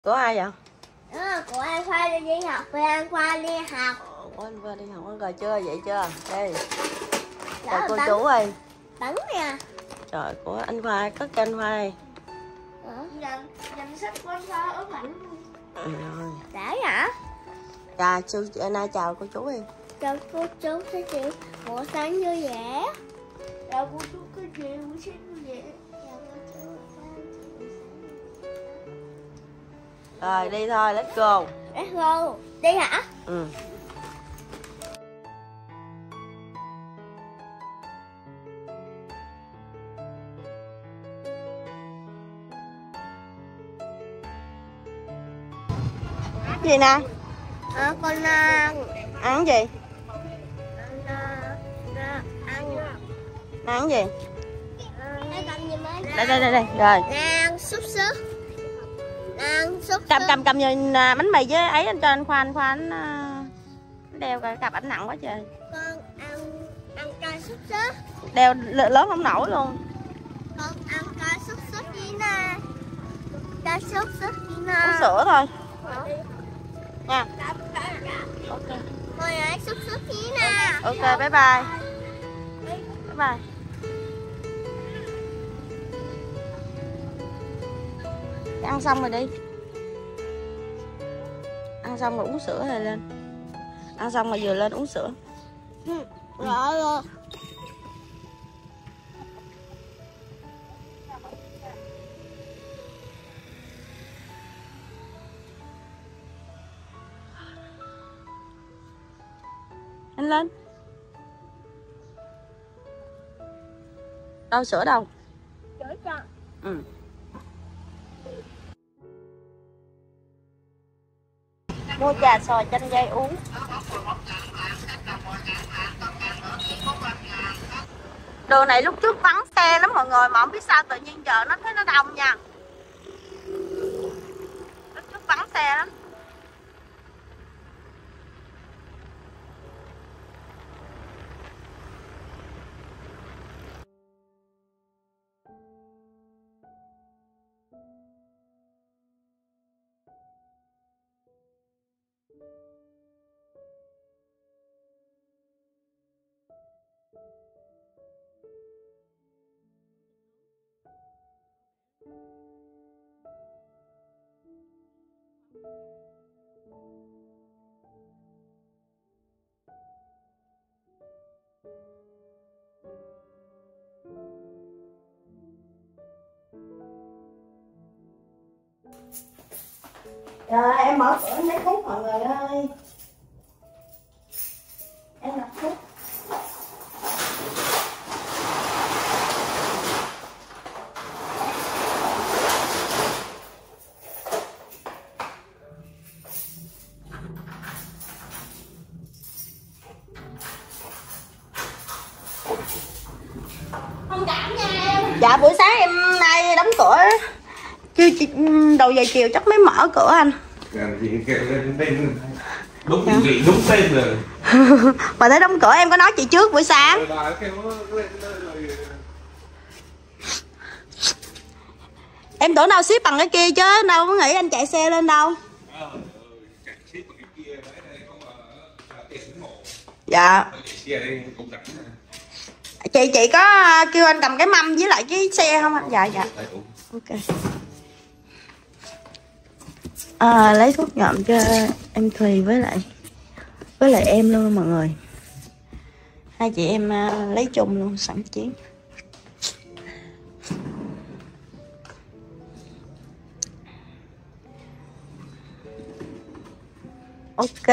Của ai vậy? Của anh Khoa đi học, với anh Khoa đi học. Của anh Khoa đi học rồi chưa? Vậy chưa? Đây. Đó Cô bắn, chú ơi. bắn nè. Trời, của anh Khoa, cất cho anh Khoa đây. Danh sách của anh Khoa ốm ảnh luôn. Rồi. Đã hả? Chào chú, nay chào cô chú đi. Chào cô chú, các chị. Buổi sáng vui vẻ. Chào cô chú, các chị. Buổi sáng vui vẻ. Rồi, đi thôi, let's go. Let's go. Đi hả? Ừ. Gì nè? Con Ăn gì? Ăn gì? Đây. Rồi. Ăn xúc xích. Ăn xúc Cầm như bánh mì với ấy anh cho anh Khoa anh đeo cái cặp ảnh nặng quá trời. Con ăn cay xúc xích. Đeo lớn không nổi luôn. Con ăn cay xúc xích đi nè. Cay xúc xích đi nè. Uống sữa thôi. Nha. Ok. Thôi ăn xúc xích đi nè. Ok, bye bye. Bye bye. Ăn xong rồi đi. Ăn xong rồi uống sữa rồi lên. Ăn xong rồi vừa lên uống sữa. Rồi. Anh lên. Đâu sữa đâu? Sữa cho. Ừ. Mua trà xoài chanh dây uống. Đường này lúc trước vắng xe lắm mọi người, mà không biết sao tự nhiên giờ nó thấy nó đông nha. Lúc trước vắng xe lắm. Rồi em mở cửa em lấy thuốc mọi người ơi. Em đặt thuốc. Không cảm nha em. Dạ buổi sáng em nay đóng cửa. Đầu giờ chiều chắc mới mở cửa anh. Đúng vị đúng tên rồi. Mà thấy đóng cửa em có nói chị trước buổi sáng. Em tưởng đâu ship bằng cái kia chứ đâu có nghĩ anh chạy xe lên đâu. Dạ. Chị có kêu anh cầm cái mâm với lại cái xe không? Dạ. Ok. Lấy thuốc nhuộm cho em Thùy với lại em luôn mọi người. Hai chị em lấy chung luôn sẵn chiến. Ok.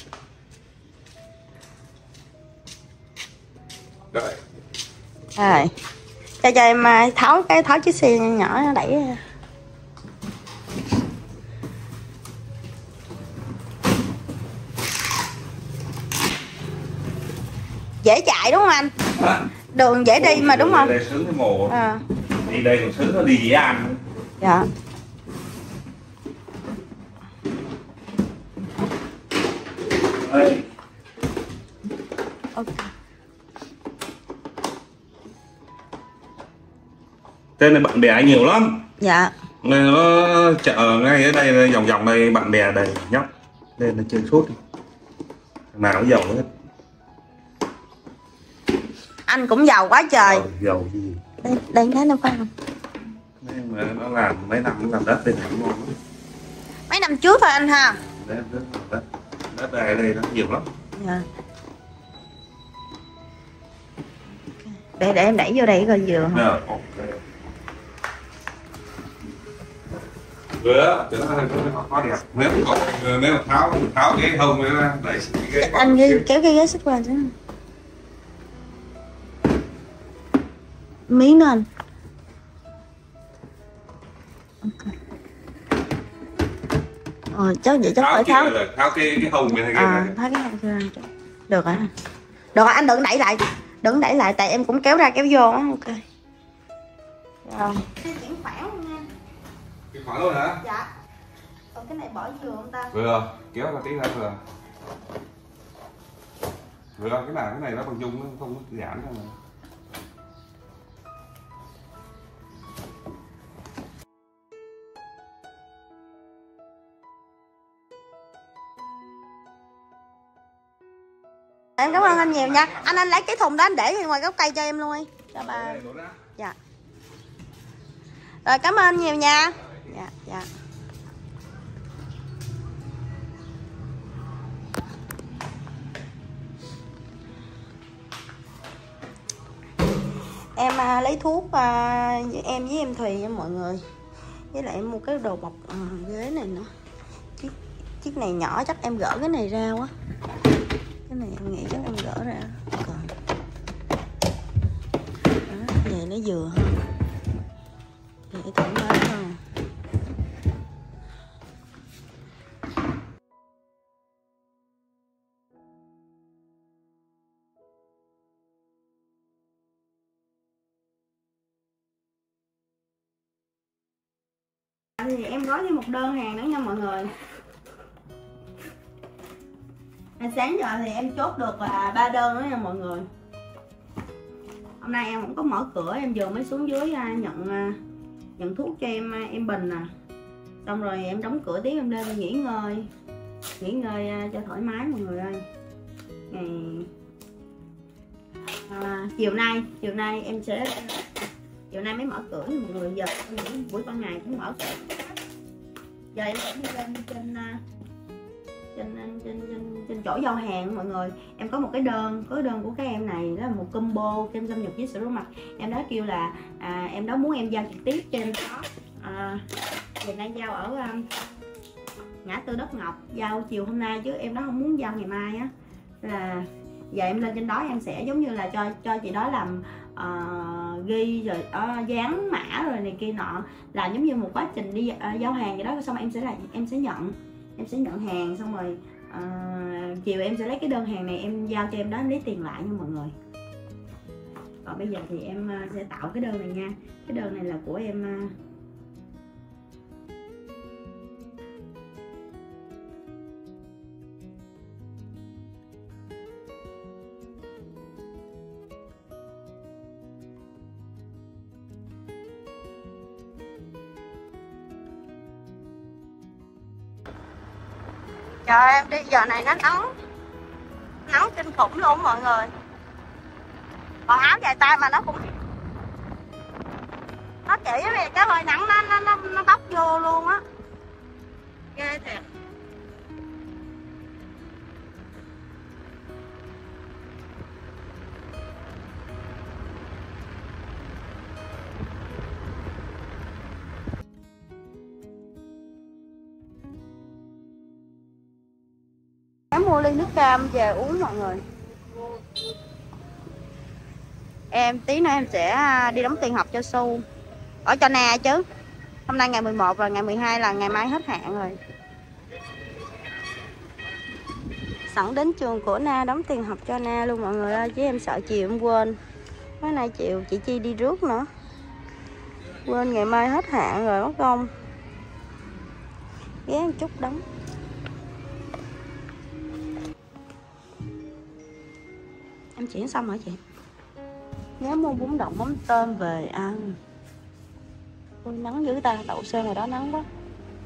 Rồi. Rồi. Cho em tháo chiếc xe nhỏ đẩy ra. Dễ chạy đúng không anh? Đường dễ đi mà đúng không? Đây sướng cái mồ. Đi đây còn sướng nó đi dễ ăn. Dạ. Ok. Tên này bạn bè nhiều lắm. Dạ. Nên nó chợ ngay ở đây vòng vòng đây bạn bè đầy nhóc nên nó chơi suốt nào nó giàu hết. Anh cũng giàu quá trời. Giàu gì đây thấy nó phải không? Nên mà nó làm mấy năm nó làm đất bên này ngon lắm. Mấy năm trước thôi anh ha. Đất đây nó nhiều lắm. Dạ. Để em đẩy vô đây coi vừa không? Vừa cho nó có đẹp. Nếu mà tháo cái hông ra đẩy cái anh kéo cái ghế xích qua chứ. Miếng nữa anh. Ok. Cháu vậy cháu phải tháo cái hông này tháo cái hông ra. Được rồi. Được rồi anh đừng đẩy lại. Đừng đẩy lại tại em cũng kéo ra kéo vô á. Ok. Rồi. Chuyển khoản luôn nha. Chuyển khoản luôn hả? Dạ. Còn cái này bỏ vừa không ta? Vừa, kéo ra tí ra vừa. Vừa cái này nó bằng dung nó không có giảm đâu mà. Em cảm ơn anh nhiều nha. Anh lấy cái thùng đó anh để ngoài gốc cây cho em luôn đi. Cho bà. Dạ. Rồi cảm ơn nhiều nha. Dạ, dạ. Em lấy thuốc em với em Thùy nha mọi người. Với lại em mua cái đồ bọc ghế này nữa. Chiếc này nhỏ chắc em gỡ cái này ra quá. Cái này em nghĩ chắc em gỡ ra. Còn đó, vậy nó vừa hơn. Vậy thoải mái hơn. Thì em gói thêm một đơn hàng nữa nha mọi người. Sáng giờ thì em chốt được là 3 đơn đó nha mọi người. Hôm nay em cũng có mở cửa, em vừa mới xuống dưới nhận thuốc cho em Bình nè. Xong rồi em đóng cửa tiếp em lên nghỉ ngơi cho thoải mái mọi người ơi. Chiều nay em sẽ chiều nay mới mở cửa mọi người. Giờ buổi ban ngày cũng mở cửa. Giờ em sẽ đi lên trên chỗ giao hàng mọi người. Em có một cái đơn, của các em này đó là một combo kem xâm nhập với sữa rửa mặt. Em đó kêu là em đó muốn em giao trực tiếp trên đó. Hiện đang giao ở ngã tư Đất Ngọc, giao chiều hôm nay chứ em đó không muốn giao ngày mai á. Là giờ em lên trên đó em sẽ giống như là cho chị đó làm ghi rồi dán mã rồi này kia nọ, là giống như một quá trình đi giao hàng vậy đó. Xong rồi em sẽ nhận hàng, xong rồi chiều em sẽ lấy cái đơn hàng này em giao cho em đó lấy tiền lại nha mọi người. Còn bây giờ thì em sẽ tạo cái đơn này nha. Cái đơn này là của em trời em đi giờ này nó nắng kinh khủng luôn mọi người. Còn áo dài tay mà nó cũng nó chỉ về cái hơi nắng nó bốc vô luôn á, ghê thiệt. Em mua ly nước cam về uống mọi người. Em tí nữa em sẽ đi đóng tiền học cho Su ở cho Na chứ. Hôm nay ngày 11 và ngày 12 là ngày mai hết hạn rồi. Sẵn đến trường của Na đóng tiền học cho Na luôn mọi người ơi, chứ em sợ chiều em quên. Mấy nay chiều chị Chi đi rước nữa. Quên ngày mai hết hạn rồi mất công. Ghé một chút đóng. Em chuyển xong rồi chị. Nhớ mua bún đậu mắm tôm về ăn. Ôi, nắng dữ ta, đậu sơn rồi đó, nắng quá.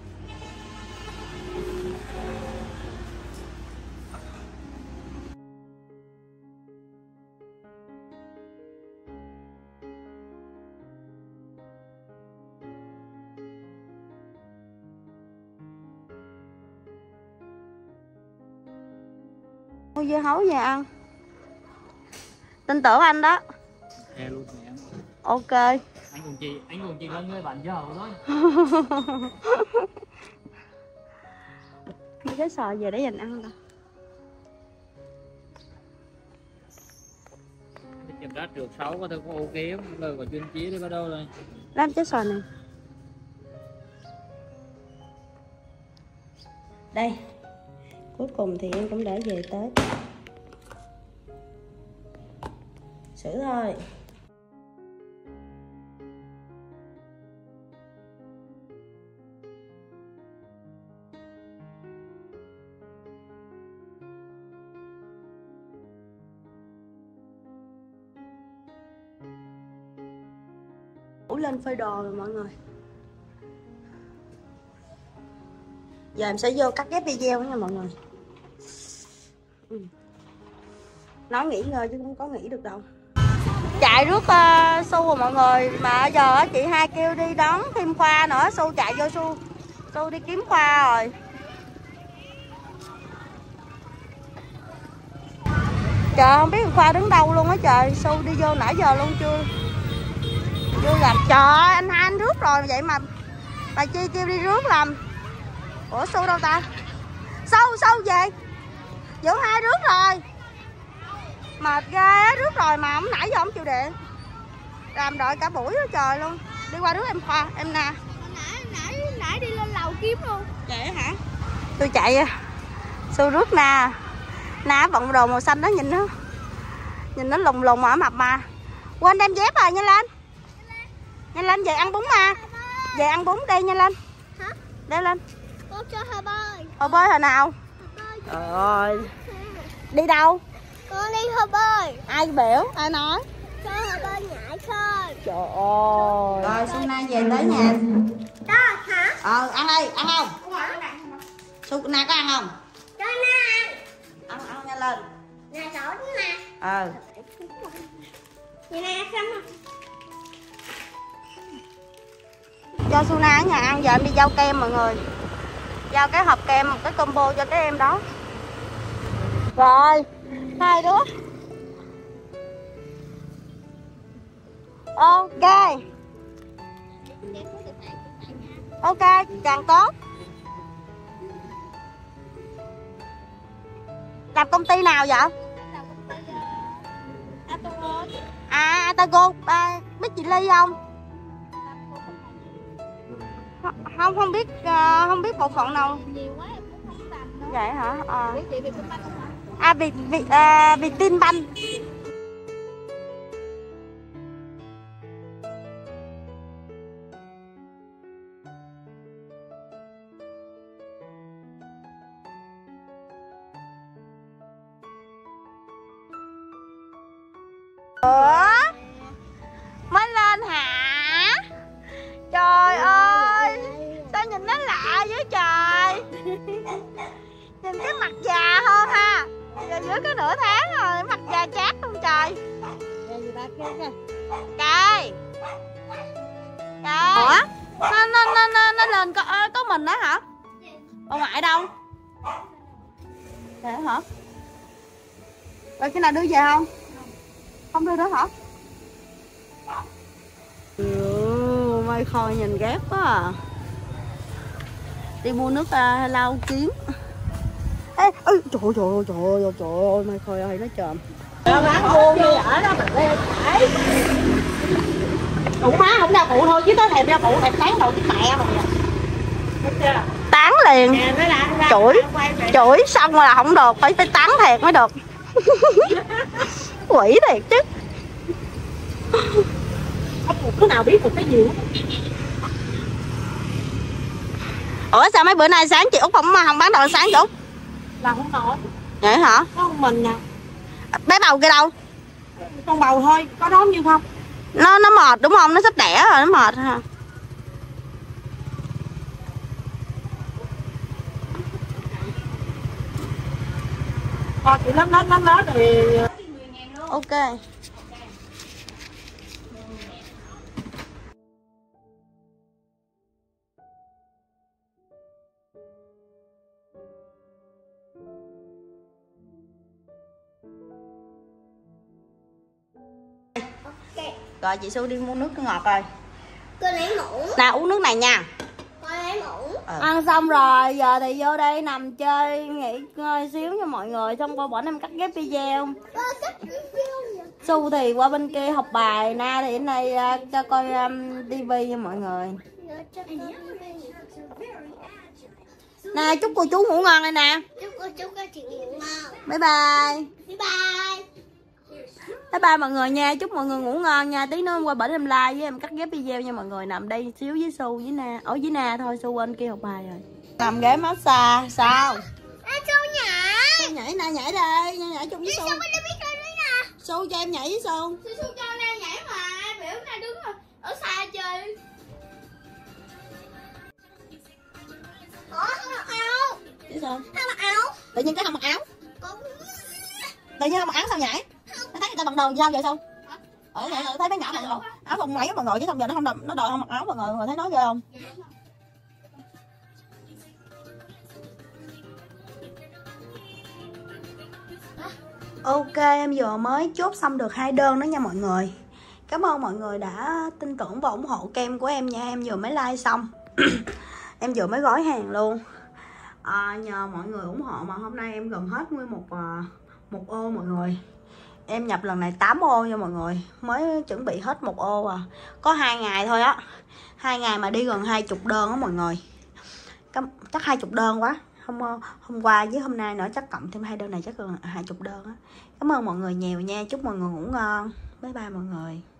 Mua dưa hấu về ăn. Tin tưởng anh đó. Nghe luôn nè. Ok. Anh còn chị là người bạn giàu thôi. Mua cái sò về để dành ăn ta. Chìm ra trượt 6 có thể có ok không? Lời của chuyên chí đi bắt đầu rồi. Làm cái sò này. Đây. Cuối cùng thì em cũng đã về tới. Xử thôi. Ủ lên phơi đồ rồi mọi người. Giờ em sẽ vô cắt ghép video nha mọi người. Nói nghỉ ngơi chứ không có nghỉ được đâu. Chạy rước Su rồi mọi người. Mà giờ chị hai kêu đi đón thêm Khoa nữa. Su chạy vô Su đi kiếm Khoa rồi. Trời, không biết Khoa đứng đâu luôn á trời. Su đi vô nãy giờ luôn chưa gặp. Trời ơi, anh hai anh rước rồi vậy mà bà Chi kêu đi rước làm. Ủa Su đâu ta? Su về. Vũ hai rước rồi. Mệt ghê á, rước rồi mà ông nãy giờ ông chịu điện. Làm đợi cả buổi đó trời luôn. Đi qua rước em Khoa, em nè. Nãy đi lên lầu kiếm luôn. Vậy hả? Tôi chạy Su rước nè. Nè bận đồ màu xanh đó, nhìn nó lùng lùng mà mập mà. Quên đem dép rồi, nhanh lên. Nhanh lên về ăn bún mà. Về ăn bún đi, nhanh lên. Hả? Đi lên. Con cho hồ bơi. Hồ bơi hồi nào? Trời ơi. Đi đâu? Con đi hồ bơi. Ai biểu? Ai nói? Cho hồ bơi nhảy thôi. Trời ơi. Rồi Xuân Na về tới nhà. Đó hả? Ăn đi, ăn không? Xuân Na có ăn không? Cho nè. Ăn nhanh lên. Nè chỗ nè. Vậy nè xem không? Cho Xuân Na ở nhà ăn, giờ em đi giao kem mọi người. Giao cái hộp kem, một cái combo cho các em đó. Rồi, hai đứa. Ok. Ok, càng tốt. Làm công ty nào vậy? Atago. Biết chị Ly không? Không biết bộ phận nào. Nhiều quá em cũng không rành đâu. Vậy hả? Biết chị Vietinbank không hả? Vietinbank. Ủa? Mới lên hả? Trời ơi, sao nhìn nó lạ với trời. Nhìn cái mặt già hơn ha. Giờ dưới cái nửa tháng rồi, mặt già chát luôn trời. Trời. Ủa? Nó lên có mình đó hả? Bà ngoại đâu? Để hả? Rồi khi nào đưa về không? Không đưa nữa hả? Mây Khôi nhìn ghét quá à. Đi mua nước lau kiến. Ê, trời ơi, Mây Khôi ơi, nó chồm. Nó bán buôn đi ở đó mà ghê phải. Ủa má không đau phụ thôi chứ tới thèm đau phụ thèm tán đầu cái mẹ mày. Tán liền. Chửi xong là không được, phải tán thiệt mới được. Quỷ thiệt chứ. Không một đứa nào biết một cái gì. Ủa sao mấy bữa nay sáng chị Út không bán đồ sáng chị Út? Là không nổi. Vậy hả? Có một mình nè. Bé bầu kia đâu? Con bầu thôi, có đón như không? Nó mệt đúng không? Nó sắp đẻ rồi, nó mệt hả? Con chị lắm thì Ok. Rồi chị Su đi mua nước ngọt rồi. Con lấy muỗng. Nào uống nước này nha. Con lấy muỗng. Ăn xong rồi, giờ thì vô đây nằm chơi, nghỉ ngơi xíu nha mọi người. Xong qua bển em cắt ghép video. Su thì qua bên kia học bài, Na thì đến đây cho coi tivi nha mọi người. Nè, chúc cô chú ngủ ngon đây nè. Chúc các chị ngủ ngon. Bye bye. Bye bye. Bye bye mọi người nha, chúc mọi người ngủ ngon nha. Tí nữa qua bển em like với em cắt ghép video nha mọi người. Nằm đây xíu với Su với Na. Ở với Na thôi, Su bên kia học bài rồi. Nằm ghế massage, sao? Su nhảy. Su nhảy, Na nhảy đây, nhảy chung với Su. Su cho em nhảy với Su. Su cho Na nhảy mà, biểu Na đứng ở xa chơi. Không mặc áo. Chứ sao? Không mặc áo. Tự nhiên cái không mặc áo. Con... Tự nhiên không mặc áo sao nhảy? Nó thấy người ta bằng đồ sao vậy Su? Thấy mấy nhỏ mặc đồ áo phông mấy mọi người chứ không giờ nó đòi không mặc áo mọi người thấy nói ghê không? Ok, em vừa mới chốt xong được 2 đơn đó nha mọi người. Cảm ơn mọi người đã tin tưởng và ủng hộ kem của em nha. Em vừa mới like xong. Em vừa mới gói hàng luôn. Nhờ mọi người ủng hộ mà hôm nay em gần hết nguyên một ô mọi người. Em nhập lần này 8 ô nha mọi người. Mới chuẩn bị hết 1 ô à. Có 2 ngày thôi á. 2 ngày mà đi gần 20 đơn á mọi người. Chắc 20 đơn quá. Hôm qua với hôm nay nữa chắc cộng thêm 2 đơn này chắc gần 20 đơn á. Cảm ơn mọi người nhiều nha. Chúc mọi người ngủ ngon. Bye bye mọi người.